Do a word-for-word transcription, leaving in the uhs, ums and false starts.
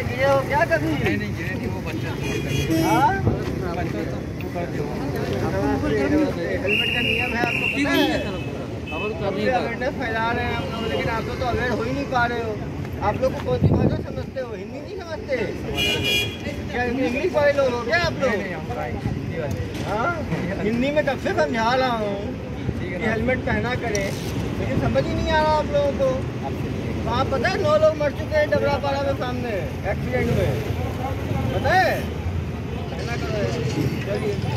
से गिरे हो क्या कभी? नहीं नहीं गिरे नहीं, वो बच्चा हेलमेट का नियम है आपको पता है? अवेयरनेस फैला रहे हैं आप लोग, लेकिन आप लोग तो अवेयर हो ही नहीं पा रहे हो। आप लोग को कौन सी भाषा समझते हो? हिंदी नहीं समझते क्या? इंग्लिश वाले लोग हो क्या आप लोग? हाँ, हिंदी में कब से समझा रहा हूँ कि हेलमेट पहना करें, लेकिन समझ ही नहीं आ रहा आप लोगों को। तो आप पता है नौ लोग मर चुके हैं डबरापाड़ा में सामने एक्सीडेंट में, पता है? पहना करो चलिए।